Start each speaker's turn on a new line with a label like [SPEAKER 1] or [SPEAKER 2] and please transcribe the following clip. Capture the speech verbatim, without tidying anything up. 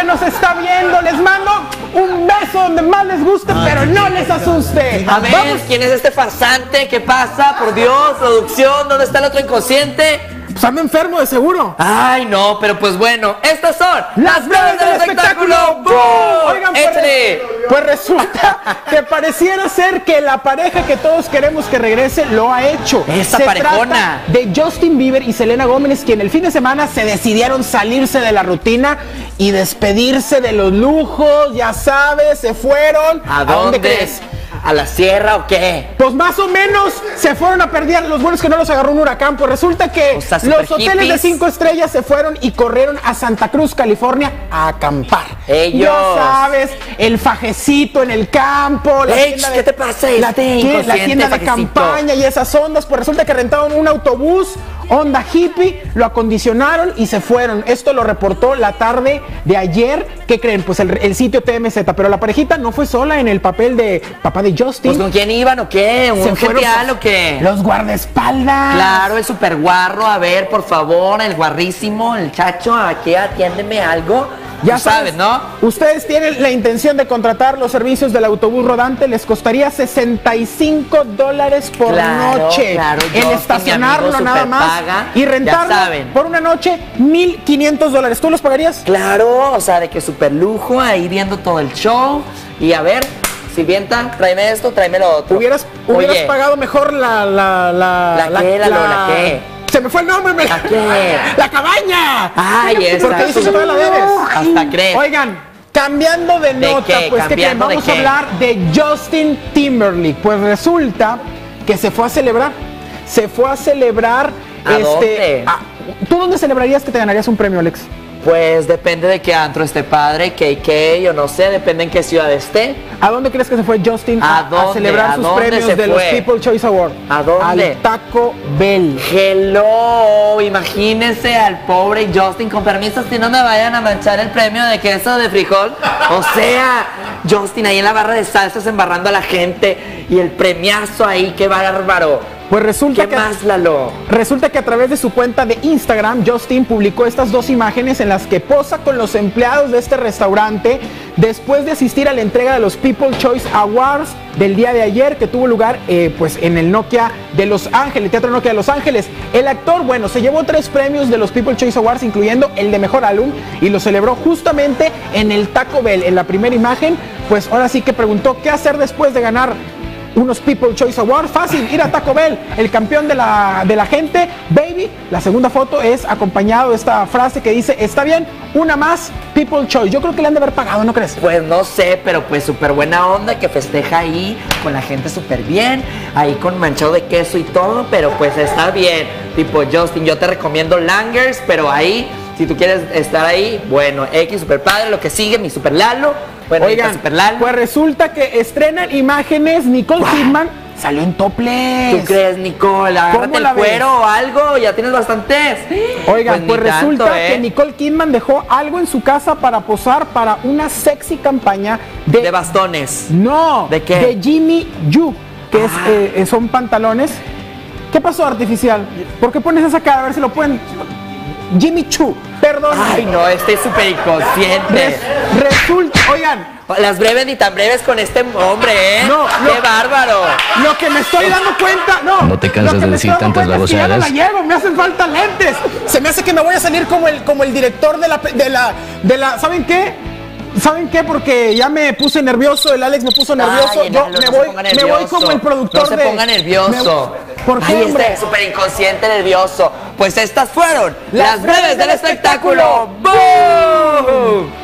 [SPEAKER 1] que nos está viendo, les mando un beso donde más les guste, Ay, pero no les asuste.
[SPEAKER 2] A ver, Vamos. ¿quién es este farsante? ¿Qué pasa? Por Dios, producción, ¿dónde está el otro inconsciente?
[SPEAKER 1] Pues anda enfermo de seguro.
[SPEAKER 2] Ay, no, pero pues bueno, estas son
[SPEAKER 1] las breves del, del espectáculo. espectáculo.
[SPEAKER 2] Oigan, pues,
[SPEAKER 1] pues resulta que pareciera ser que la pareja que todos queremos que regrese lo ha hecho.
[SPEAKER 2] Esa
[SPEAKER 1] se
[SPEAKER 2] parejona
[SPEAKER 1] trata de Justin Bieber y Selena Gómez, quien el fin de semana se decidieron salirse de la rutina y despedirse de los lujos, ya sabes, se fueron.
[SPEAKER 2] ¿A dónde, ¿A dónde crees? ¿A la sierra o qué?
[SPEAKER 1] Pues más o menos se fueron a perder. Los buenos que no los agarró un huracán. Pues resulta que o sea, los hoteles hippies. de cinco estrellas se fueron y corrieron a Santa Cruz, California, a acampar.
[SPEAKER 2] Ellos.
[SPEAKER 1] Ya sabes, el fajecito en el campo. La
[SPEAKER 2] Ey,
[SPEAKER 1] tienda de,
[SPEAKER 2] ¿qué te pasa?
[SPEAKER 1] La, ¿qué? la tienda de campaña y esas ondas. Pues resulta que rentaron un autobús onda hippie, lo acondicionaron y se fueron. Esto lo reportó la tarde de ayer. ¿Qué creen? Pues el, el sitio T M Z. Pero la parejita no fue sola en el papel de papá de Justin.
[SPEAKER 2] ¿Pues con quién iban o qué? ¿Un
[SPEAKER 1] se fueron
[SPEAKER 2] genial o qué?
[SPEAKER 1] Los guardaespaldas.
[SPEAKER 2] Claro, el super guarro. A ver, por favor, el guarrísimo, el chacho, aquí atiéndeme algo. Ya sabes, ¿no?
[SPEAKER 1] Ustedes tienen la intención de contratar los servicios del autobús rodante, les costaría sesenta y cinco dólares por
[SPEAKER 2] claro,
[SPEAKER 1] noche.
[SPEAKER 2] Claro,
[SPEAKER 1] el estacionarlo nada más
[SPEAKER 2] paga,
[SPEAKER 1] y rentarlo por una noche, mil quinientos dólares. ¿Tú los pagarías?
[SPEAKER 2] Claro, o sea, de que súper lujo, ahí viendo todo el show. Y a ver, sirvienta, tráeme esto, tráeme lo otro.
[SPEAKER 1] Hubieras, hubieras pagado mejor la... ¿La,
[SPEAKER 2] la, la qué, la, la, la qué?
[SPEAKER 1] Se me fue el nombre, me...
[SPEAKER 2] ¿La qué?
[SPEAKER 1] ¡La cabaña!
[SPEAKER 2] Ay, esa.
[SPEAKER 1] Porque dices que todavía la debes.
[SPEAKER 2] Hasta crees.
[SPEAKER 1] Oigan, cambiando de,
[SPEAKER 2] ¿De
[SPEAKER 1] nota,
[SPEAKER 2] qué?
[SPEAKER 1] pues que vamos
[SPEAKER 2] qué?
[SPEAKER 1] a hablar de Justin Timberlake. Pues resulta que se fue a celebrar. Se fue a celebrar.
[SPEAKER 2] ¿A
[SPEAKER 1] este,
[SPEAKER 2] dónde?
[SPEAKER 1] A, ¿Tú dónde celebrarías que te ganarías un premio, Alex?
[SPEAKER 2] Pues depende de qué antro esté padre, K K, yo no sé, depende en qué ciudad esté.
[SPEAKER 1] ¿A dónde crees que se fue Justin
[SPEAKER 2] a,
[SPEAKER 1] a,
[SPEAKER 2] dónde,
[SPEAKER 1] a celebrar
[SPEAKER 2] ¿a
[SPEAKER 1] sus
[SPEAKER 2] dónde
[SPEAKER 1] premios
[SPEAKER 2] se
[SPEAKER 1] de
[SPEAKER 2] fue?
[SPEAKER 1] los People's Choice Awards?
[SPEAKER 2] ¿A dónde?
[SPEAKER 1] Al Taco Bell.
[SPEAKER 2] Hello, imagínense al pobre Justin, con permiso, si no me vayan a manchar el premio de queso de frijol. O sea, Justin ahí en la barra de salsas embarrando a la gente y el premiazo ahí, qué bárbaro.
[SPEAKER 1] Pues resulta
[SPEAKER 2] ¿Qué
[SPEAKER 1] que,
[SPEAKER 2] más, Lalo?
[SPEAKER 1] Resulta que a través de su cuenta de Instagram, Justin publicó estas dos imágenes en las que posa con los empleados de este restaurante después de asistir a la entrega de los People's Choice Awards del día de ayer, que tuvo lugar eh, pues en el Nokia de Los Ángeles, Teatro Nokia de Los Ángeles. El actor, bueno, se llevó tres premios de los People's Choice Awards, incluyendo el de Mejor Álbum, y lo celebró justamente en el Taco Bell. En la primera imagen, pues ahora sí que preguntó qué hacer después de ganar unos People's Choice Awards. Fácil, ir a Taco Bell, el campeón de la, de la gente, baby. La segunda foto es acompañado de esta frase que dice, está bien, una más, People's Choice. Yo creo que le han de haber pagado, ¿no crees?
[SPEAKER 2] Pues no sé, pero pues súper buena onda, que festeja ahí con la gente súper bien, ahí con manchado de queso y todo, pero pues está bien. Tipo, Justin, yo te recomiendo Langers, pero ahí, si tú quieres estar ahí, bueno, X, super padre, lo que sigue, mi super Lalo. Bueno,
[SPEAKER 1] oigan,
[SPEAKER 2] super Lalo.
[SPEAKER 1] Pues resulta que estrenan imágenes, Nicole Kidman salió en topless.
[SPEAKER 2] ¿Tú crees, Nicole? Agárrate el cuero o algo, ya tienes bastantes.
[SPEAKER 1] Oigan, pues, pues resulta
[SPEAKER 2] tanto, ¿eh?
[SPEAKER 1] que Nicole Kidman dejó algo en su casa para posar para una sexy campaña de...
[SPEAKER 2] ¿De bastones?
[SPEAKER 1] No.
[SPEAKER 2] ¿De qué?
[SPEAKER 1] De Jimmy Choo, que ah. es, eh, son pantalones. ¿Qué pasó, artificial? ¿Por qué pones esa cara? A ver si lo pueden... Jimmy Choo, perdón.
[SPEAKER 2] Ay, no, este es súper inconsciente.
[SPEAKER 1] Res, resulta, oigan.
[SPEAKER 2] Las breves ni tan breves con este hombre, ¿eh?
[SPEAKER 1] No,
[SPEAKER 2] ¡qué
[SPEAKER 1] lo,
[SPEAKER 2] bárbaro!
[SPEAKER 1] Lo que me estoy dando cuenta, no.
[SPEAKER 3] No te cansas de decir tantas babosadas.
[SPEAKER 1] Ya no la llevo, me hacen falta lentes. Se me hace que me voy a salir como el, como el director de la, de la, de la, ¿saben qué? ¿Saben qué? Porque ya me puse nervioso, el Alex me puso nervioso.
[SPEAKER 2] Ay,
[SPEAKER 1] yo
[SPEAKER 2] no,
[SPEAKER 1] me,
[SPEAKER 2] no
[SPEAKER 1] voy, me voy como el productor
[SPEAKER 2] no se
[SPEAKER 1] de...
[SPEAKER 2] ponga nervioso.
[SPEAKER 1] Me, ¿Por qué,
[SPEAKER 2] Ay,
[SPEAKER 1] hombre?
[SPEAKER 2] este súper inconsciente, nervioso. Pues estas fueron
[SPEAKER 1] las, las breves del, del espectáculo.
[SPEAKER 2] espectáculo. ¡Boom!